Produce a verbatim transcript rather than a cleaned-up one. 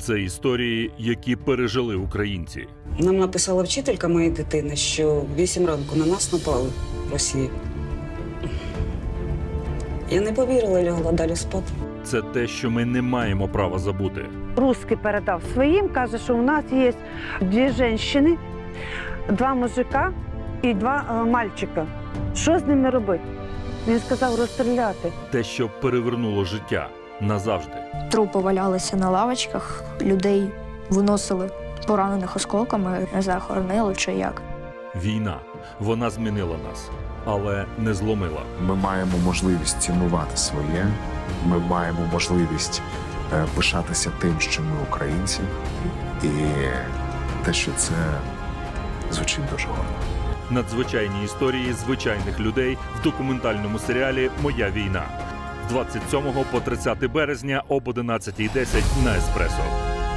Це історії, які пережили українці. Нам написала вчителька моєї дитини, що в вісім ранку на нас напали в Росії. Я не повірила, лягла далі спати. Це те, що ми не маємо права забути. Русский передав своїм, каже, що у нас є дві жінки, два мужика і два е, мальчика. Що з ними робити? Він сказав розстріляти. Те, що перевернуло життя назавжди. Трупи валялися на лавочках, людей виносили поранених осколками, не знаю, хоронили чи як. Війна. Вона змінила нас, але не зломила. Ми маємо можливість цінувати своє, ми маємо можливість е, пишатися тим, що ми українці, і те, що це звучить дуже гордо. Надзвичайні історії звичайних людей в документальному серіалі «Моя війна». З двадцять сьомого по тридцяте березня об одинадцятій десять на Еспресо.